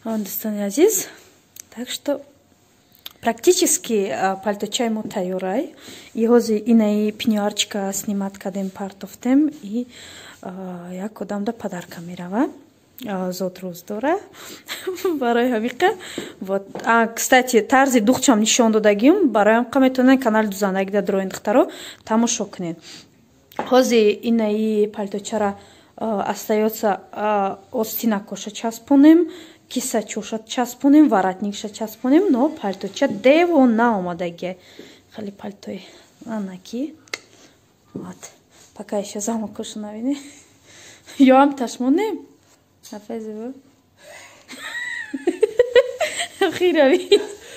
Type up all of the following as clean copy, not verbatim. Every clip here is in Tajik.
Достоны азиз. Так что практически пальточай мо тайёрай. И ҳозир инаи пеньюарчика снимат кардем партофтем и як одамда падарка мерава. Зод рӯз дора барои ҳамиқа. Вот. Кстати, тарзи духчам нишон додагим. Барои ҳамиқа метавонед канали Дузандаги дроин духтаро тамошо кунед. Ҳозир инаи пальточара остаётся остина коша часпонем, киса чоша часпонем, воротникша часпонем, но пальточа девона омадаги. Хали пальтой анаки. Вот. Пока еще замок коша навини. Я вам ташмонем. Афезево. Хирави.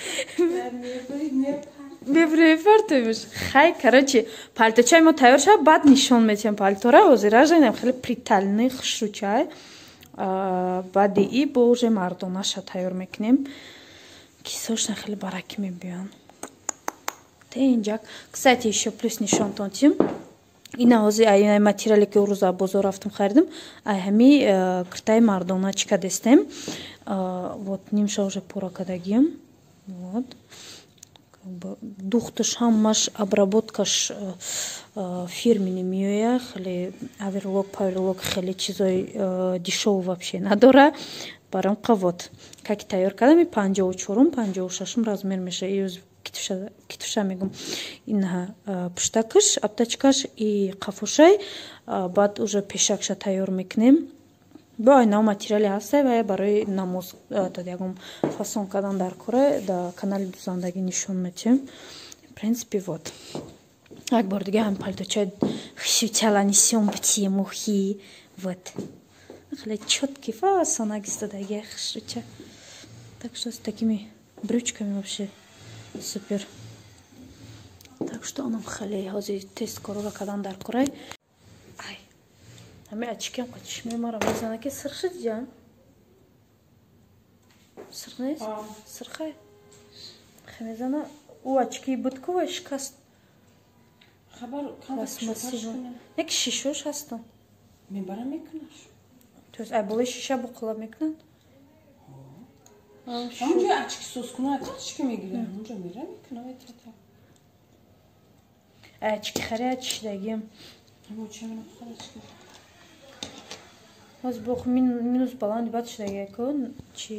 Бефартуемш. Хай, короче, пальточай мо тайёр шад, баъд нишон метем пальтора. Ҳозир раждем хеле притальный хушучай. Баъди бо уже мардонаша тайёр мекунем. Кисошна хеле бараки мебиён. Тенҷак. Кстати, еще плюс нишон тонтим. Ина ҳозир ай материале ки рӯза бозор рафтам харидам. Ай ҳами киртаи мардоначка дестем. Вот нимша уже пора кадагиям. Вот. Духташ ҳамаш обработкаш фирменный меояд, хеле аверлок, паверлок, хеле чизои дешёво вообще надора. Барам вот как тайёр кардам, 54-ум, 56-ум размер меша. И китуша мегум инҳа пуштакаш, аптачкаш и қафошай. Баъд уже пешакша тайёр мекунем. Бо айна материали ҳастай ва барои намоз ягон фасон кардан дар кора да канали Дузандаги нишон метем. В принципе, вот. Як бор дига ҳам пальточаи хушучала нишон битие мухи. Вот. Хеле чёткий фасонак истодаги хушуча. Так что с такими брючками вообще супер. Так что онам хеле ҳозир тест корора кардан дар корай. Ай. Ҳаме очкем чишмаи маро мезана ки сирх шуд ҷан. Сирх нест? Сирхай. Хемезана у очки буд ку ва шикаст. Хабар як шишош ҳастам. Мебарам мекунаш. То есть ай болои шиша буқулаб мекунанд? Ҳамунҷои очки сӯз кунад очки мегирам. Ҳамунҷо мерам мекунам итата. Ай очки хария чишидагиам. Ҳамо чӣ мена хар очки. Ҳозир бох минус баланди баъд шудаги кун чӣ?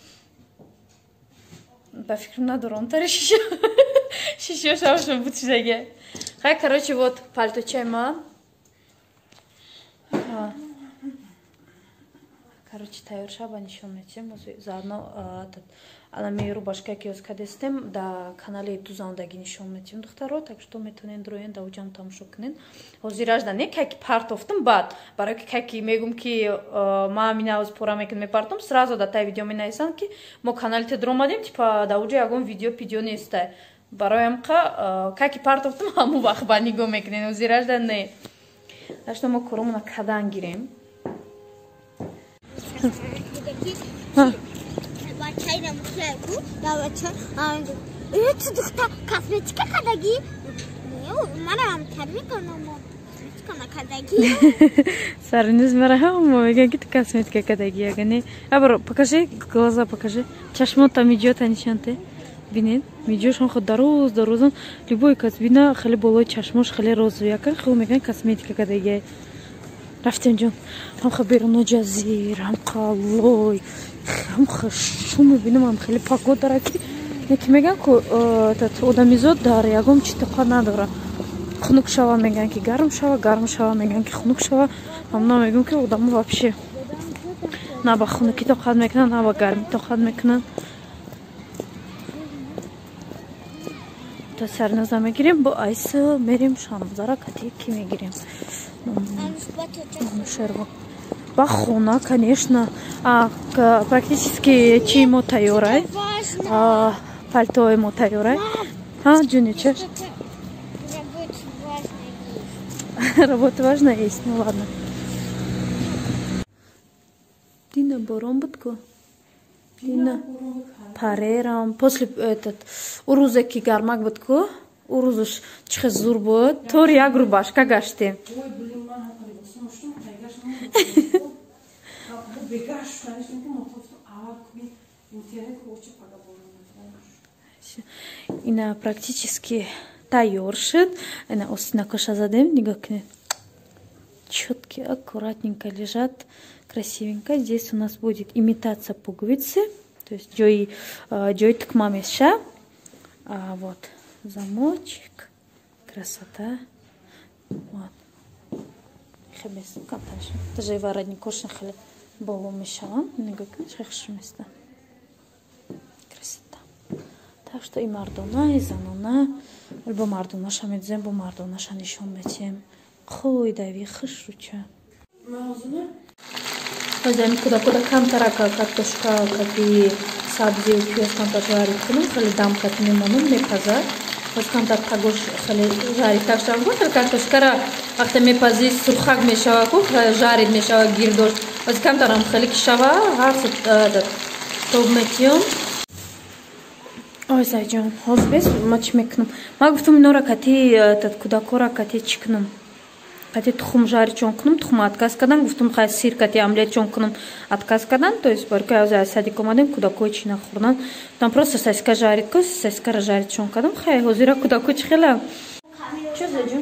Ба фикрам надорам тари шиша. Шишошам буд шудаги. Хай, короче, вот пальточаи ман. Короче, тайёр шад ба нишон метем. Заодно алами рубашка ки ҳозир кадестем да канали Дузандаги нишон метем духтаро. Так что метавонед дроен да уҷам тамошо кунед. Ҳозир ажда не как партофтам баъд барои ки как мегум ки ма мина ҳозир пора мекунам мепартам сразу да тай видео менависанд ки мо канали тедро омадем типа да уҷа ягон видео нестай. Барои ҳамқа как партофтам ҳамун вақт ба нигоҳ мекунед. Ҳозир ажда не. Так что мо коромона кадан гирем. Сарнуз мараҳама меган ки ту косметика кадаги ягане. Абро покажи глаза, покажи. Чашмо там идёт анишанте. Бинед, миҷошон худ дарозан любой кас бина хеле болои чашмош хеле розу яка хуб меган косметика кадаги. Рафтем ҷон. Ҳамха беруно ҷазир, ҳамха лой, ҳамха шу мебинам ҳам хеле пакот дара ки неки меган ку одамизод дар ягон чӣ тоқат надора. Хунук шава меган ки гарм шава, гарм шава меган ки хунук шава. Ҳамна мегӯм ки одамо вообще на ба хунукӣ тоқат мекунанд, на ба гармӣ тоқат мекунанд. То сарназа мегирем бо айса мерем шаназара кати ки мегирем. Шерво. Ба хона, конечно. Практически чи мо тайёрай. Пальто мо тайёрай. Ҷунича. Работа важная есть, ну ладно. Дина борон буд ку? Дина парерам. После урӯзе ки гармак буд ку? Урӯзаш чӣ хел зур буд? Тори як рубашка гаштем. Ина практически тайёршит. Ина остина коша задем, нигакне. Четкие, аккуратненько лежат, красивенько. Здесь у нас будет имитация пуговицы, то есть джой ткмамеша. Вот замочек, красота. Вот. Хебес, каташ. Даже воротник кошен хлеб болу мешала, нигакне шахшместа. Красота. Так что и мардона, и занона, либо мардона шамедзем, бо мардона шанишон метем. Хуй дави хышуча. Хозяин куда камтарака картошка, кати сабзи упьёс камтар жарит кну, хали дам кати мемону мепаза. Воз камтар тагош хали жарит так что ангот картошкара ахта мепази сурхаг мешава ку жарит мешава гирдош. Воз камтарам хали кишава харсат дат тоб метиом. Ой зайджон, озбес мач мекнум. Магуфтум нора кати тат куда кора кати чикнум. Кати тухум жари чонкнум, тухум отказ кадан, гуфтум хай сир кати омлет чонкнум, отказ кадан, то есть барка я сади комадем куда койчи на хурнан. Там просто соска жарит кос, соска жарит чонкадам, хай озира куда койчи хела. Что зайдем?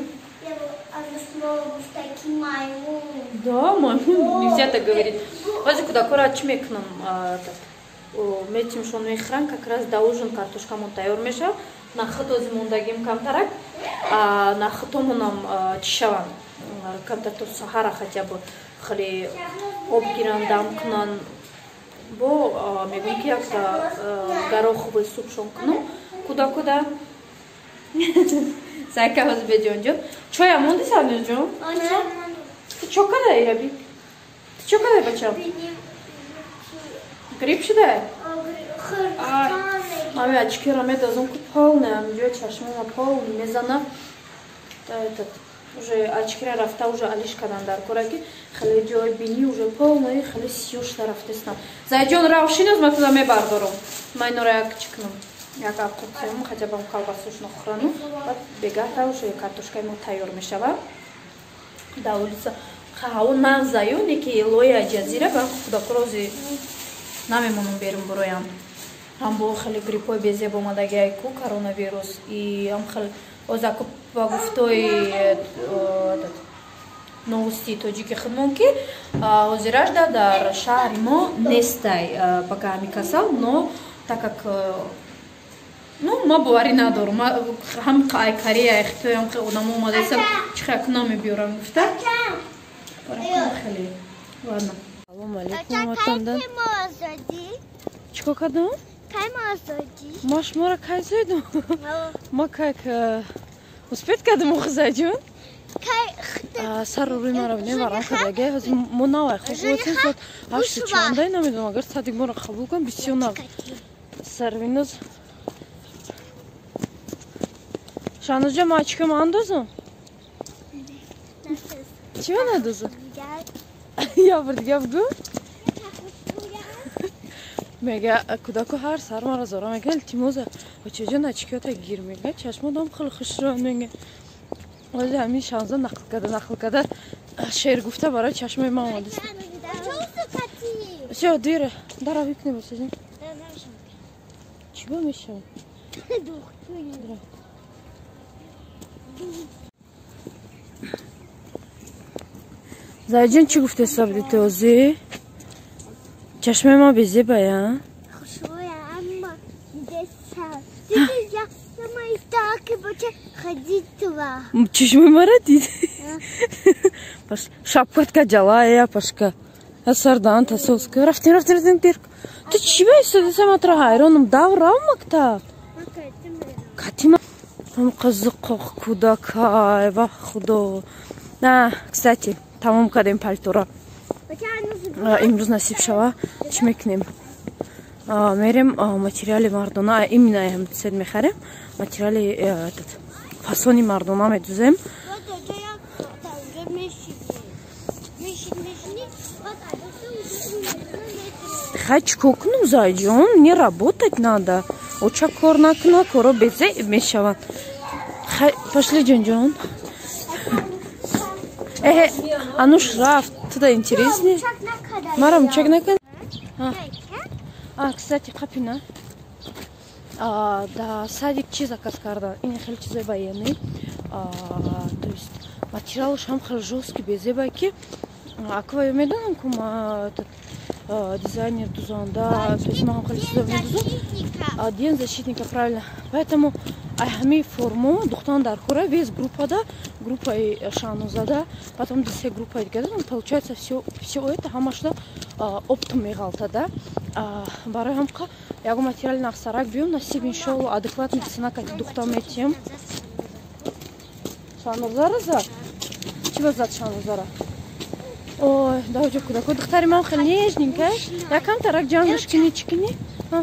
Да, маймун, нельзя так говорить. Вози куда кора чмекнум, метим шон мехран, как раз до ужин картошка монтайор меша, на хатози мондагим камтарак, на хатомунам чишаван. Камтарту сахара хотя бы хали обгиран дамкнан бо мегунки акта гороховый суп шонкну куда сайка озбеджон жо чоя монди саден жо ты чё когда ираби ты чё когда бачам грипп шуда маме очки раме дазон ку полная амжо чашма полный мезана этот уже очки рафта уже алишкадан дар кораки хали ҷой бини уже полный хали сиёшта рафтестам зайҷон равшиназ ма туда мебардорам ман инора як чикнам як автобусем хотя бы колбасушно хӯрану баъд бегата уже картошкаи тайёр мешавад да улица ҳаво нағзаю неки лоя ҷазира ба худокрози намемонам берум буроям ҳам бо хали гриппои безеб омадагиайку коронавирус и ам хали озаку ба гуфтои новости тоҷики хидмон ки ҳозираш дар шаҳри мо нестай пока ами касал но так как ма боварӣ надорам ҳам корея хитоям одамо омадаисам чихак намебиёрам гуфта хеле ладно салом алейкум ватандан чико кардам маш мора кай зайдам ма как успет кардам охи зайҷон сарури мара неварам кадаге ҳозир мо навай хобуатин сот 8:14 намедонам агар сади моро қабул кунам бисёр нав сарвиноз шанузҷа ма чикам андозам чӣ надозам я бар дигар гӯ мега кудаку ҳар сар мара зора мега илтимоза очаҷон ачикиёта гир мега чашмодам хеле хушро мега ҳозир ҳамин шанза нақл када шеър гуфта барои чашмои ман омадааст всё дира дара викне бошаҷон чӣ бо мешавад зайҷон чӣ гуфтеса буди ту ҳозир чашмаи ман безебая чашмаи мара дид шапкатка ҷалая пашка сардан тасоска рафтин дир ту чӣ баистодаса матро ҳайронам даврам мактаб катима қазиқоқ кудакай ва худо на кстати тамом кардем палтора имрӯз насиб шава чӣ мекунем мерем материали мардона именно ҳамсед мехарем материали фасони мардона медузем хай чико кунем зайҷон не работать надо оча кор накуна коро безе мешавад хай пошли ҷонҷон ануш рафт туда интереснее марам чак накан Кстати, Капина. Да, садик чи заказ карда. Ин хеле чизой военный. То есть материал шам хеле жесткий, безебайки. Аква медонам кума этот дизайнер дузон, да, то есть мам хеле чизой дузон. День защитника, правильно. Поэтому ахми форму духтан дархура весь группа, да, группа шануза, да, потом 10 группа, получается все это хамашда оптом мегалта, да. Барай хамка яго материально ахсарак бьем на себе шоу адекватный цена как духтам этим. Шанузара за? Чего за шанузара? Ой, да уже куда? Куда духтари мам хеле нежненькая. Я кам тарак джанушкини.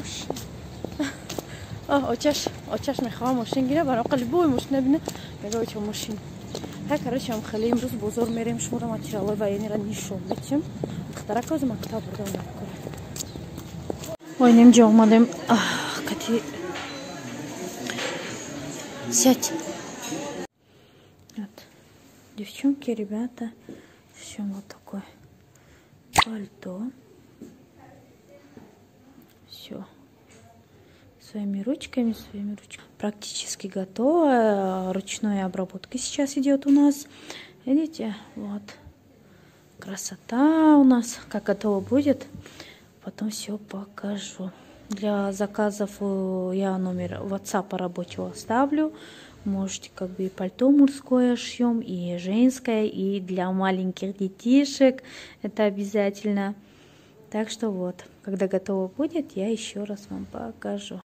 очаш мехоам мошин гира баро қалбой мошин набине мегой чо мошин. Короче, ам хеле имрӯз бозор мерем шуморо материалои военниро нишон медиҳем. Хатарак оз мактаб бурдам накор. Ой, немҷа омадем. Кати сядь. Вот. Девчонки, ребята, все вот такое пальто. Все. Своими ручками. Практически готово. Ручной обработка сейчас идет у нас. Видите, вот. Красота у нас. Как готово будет, потом все покажу. Для заказов я номер WhatsApp рабочего оставлю. Можете как бы и пальто мужское шьем, и женское, и для маленьких детишек. Это обязательно. Так что вот, когда готово будет, я еще раз вам покажу.